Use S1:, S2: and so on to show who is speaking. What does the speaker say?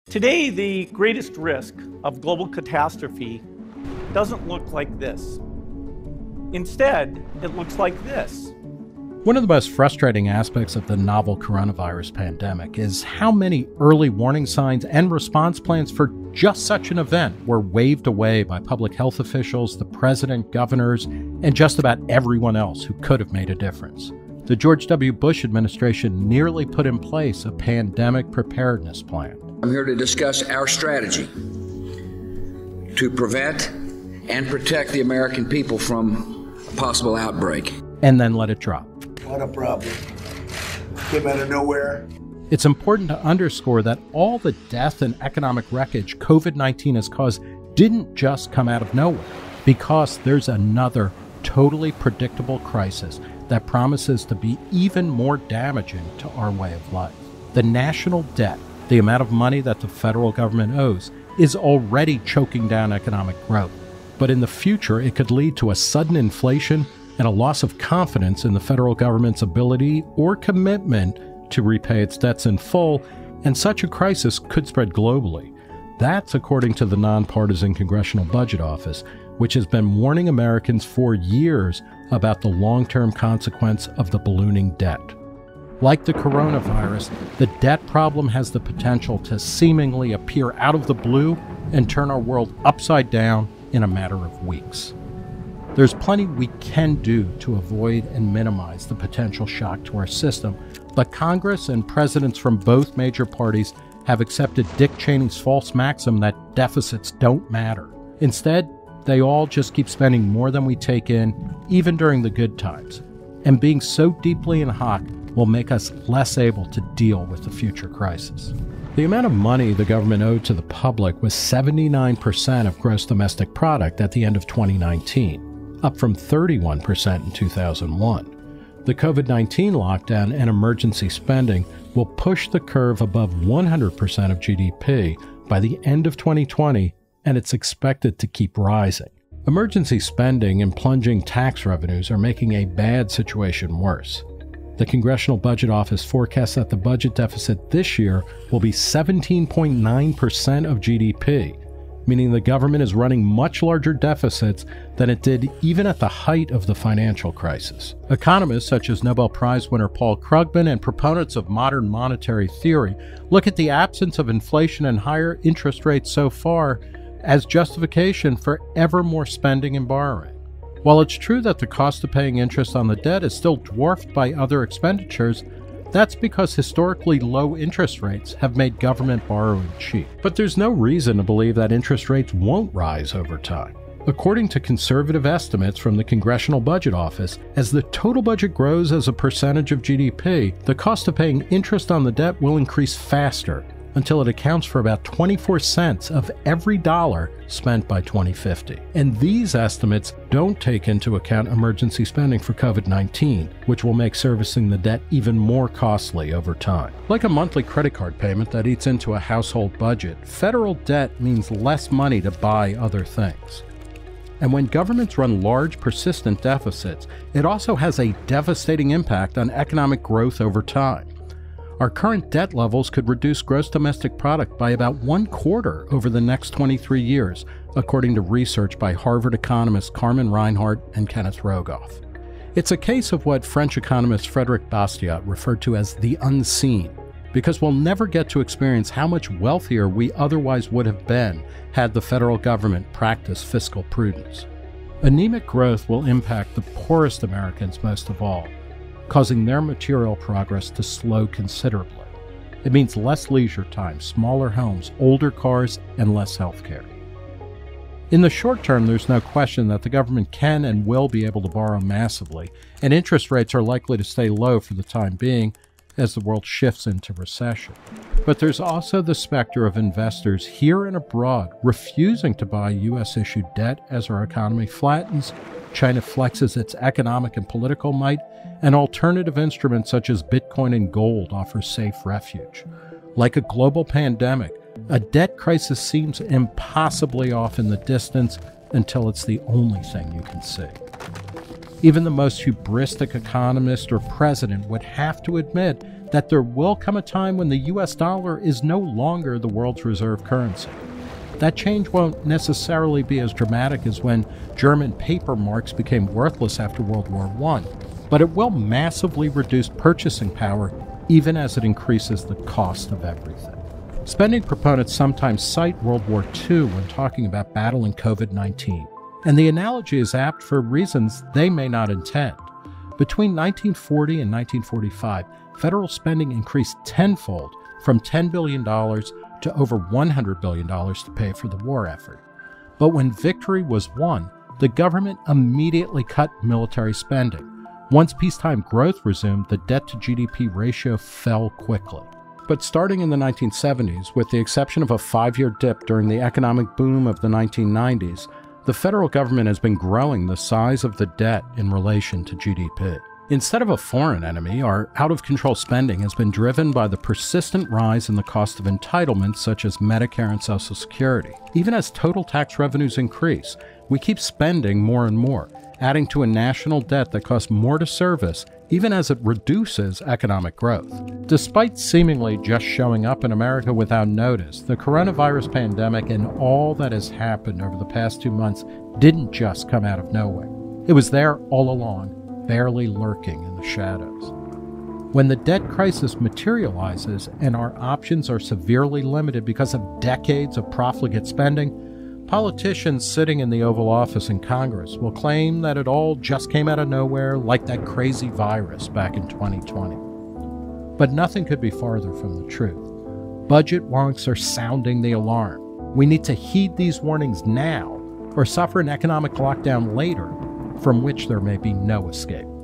S1: Today, the greatest risk of global catastrophe doesn't look like this. Instead, it looks like this.
S2: One of the most frustrating aspects of the novel coronavirus pandemic is how many early warning signs and response plans for just such an event were waved away by public health officials, the president, governors, and just about everyone else who could have made a difference. The George W. Bush administration nearly put in place a pandemic preparedness plan.
S3: I'm here to discuss our strategy to prevent and protect the American people from a possible outbreak.
S2: And then let it drop.
S4: What a problem. Came out of nowhere.
S2: It's important to underscore that all the death and economic wreckage COVID-19 has caused didn't just come out of nowhere, because there's another totally predictable crisis that promises to be even more damaging to our way of life. The national debt, the amount of money that the federal government owes, is already choking down economic growth. But in the future, it could lead to a sudden inflation and a loss of confidence in the federal government's ability or commitment to repay its debts in full, and such a crisis could spread globally. That's according to the nonpartisan Congressional Budget Office, which has been warning Americans for years about the long-term consequence of the ballooning debt. Like the coronavirus, the debt problem has the potential to seemingly appear out of the blue and turn our world upside down in a matter of weeks. There's plenty we can do to avoid and minimize the potential shock to our system, but Congress and presidents from both major parties have accepted Dick Cheney's false maxim that deficits don't matter. Instead, they all just keep spending more than we take in, even during the good times. And being so deeply in hock will make us less able to deal with the future crisis. The amount of money the government owed to the public was 79% of gross domestic product at the end of 2019, up from 31% in 2001. The COVID-19 lockdown and emergency spending will push the curve above 100% of GDP by the end of 2020, and it's expected to keep rising. Emergency spending and plunging tax revenues are making a bad situation worse. The Congressional Budget Office forecasts that the budget deficit this year will be 17.9% of GDP, meaning the government is running much larger deficits than it did even at the height of the financial crisis. Economists such as Nobel Prize winner Paul Krugman and proponents of modern monetary theory look at the absence of inflation and higher interest rates so far as justification for ever more spending and borrowing. While it's true that the cost of paying interest on the debt is still dwarfed by other expenditures, that's because historically low interest rates have made government borrowing cheap. But there's no reason to believe that interest rates won't rise over time. According to conservative estimates from the Congressional Budget Office, as the total budget grows as a percentage of GDP, the cost of paying interest on the debt will increase faster, until it accounts for about 24 cents of every dollar spent by 2050. And these estimates don't take into account emergency spending for COVID-19, which will make servicing the debt even more costly over time. Like a monthly credit card payment that eats into a household budget, federal debt means less money to buy other things. And when governments run large, persistent deficits, it also has a devastating impact on economic growth over time. Our current debt levels could reduce gross domestic product by about 1/4 over the next 23 years, according to research by Harvard economists Carmen Reinhart and Kenneth Rogoff. It's a case of what French economist Frédéric Bastiat referred to as the unseen, because we'll never get to experience how much wealthier we otherwise would have been had the federal government practiced fiscal prudence. Anemic growth will impact the poorest Americans most of all, causing their material progress to slow considerably. It means less leisure time, smaller homes, older cars, and less health care. In the short term, there's no question that the government can and will be able to borrow massively, and interest rates are likely to stay low for the time being as the world shifts into recession. But there's also the specter of investors here and abroad refusing to buy U.S.-issued debt as our economy flattens, China flexes its economic and political might, and alternative instruments such as Bitcoin and gold offer safe refuge. Like a global pandemic, a debt crisis seems impossibly off in the distance until it's the only thing you can see. Even the most hubristic economist or president would have to admit that there will come a time when the US dollar is no longer the world's reserve currency. That change won't necessarily be as dramatic as when German paper marks became worthless after World War I, but it will massively reduce purchasing power even as it increases the cost of everything. Spending proponents sometimes cite World War II when talking about battling COVID-19, and the analogy is apt for reasons they may not intend. Between 1940 and 1945, federal spending increased tenfold from $10 billion to over $100 billion to pay for the war effort. But when victory was won, the government immediately cut military spending. Once peacetime growth resumed, the debt-to-GDP ratio fell quickly. But starting in the 1970s, with the exception of a 5-year dip during the economic boom of the 1990s, the federal government has been growing the size of the debt in relation to GDP. Instead of a foreign enemy, our out-of-control spending has been driven by the persistent rise in the cost of entitlements such as Medicare and Social Security. Even as total tax revenues increase, we keep spending more and more, adding to a national debt that costs more to service even as it reduces economic growth. Despite seemingly just showing up in America without notice, the coronavirus pandemic and all that has happened over the past 2 months didn't just come out of nowhere. It was there all along, barely lurking in the shadows. When the debt crisis materializes and our options are severely limited because of decades of profligate spending, politicians sitting in the Oval Office in Congress will claim that it all just came out of nowhere like that crazy virus back in 2020. But nothing could be farther from the truth. Budget wonks are sounding the alarm. We need to heed these warnings now or suffer an economic lockdown later from which there may be no escape.